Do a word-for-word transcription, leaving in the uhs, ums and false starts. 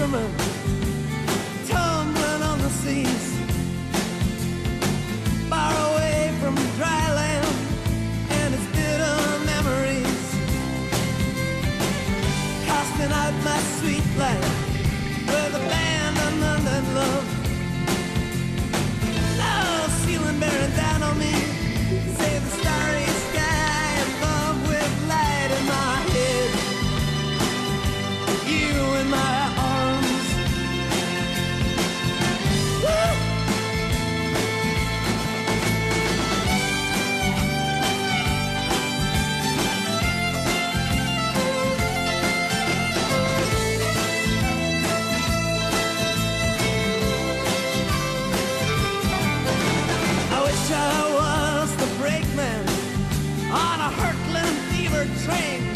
fishermen tumbling on the seas, far away from dry land and its bitter memories, casting out my sweet life with abandonment and love. Now ceiling bearing down on me, save the starry sky above with light in my head, you in my arms. Woo! I wish I was the brakeman on a hurtling fever train,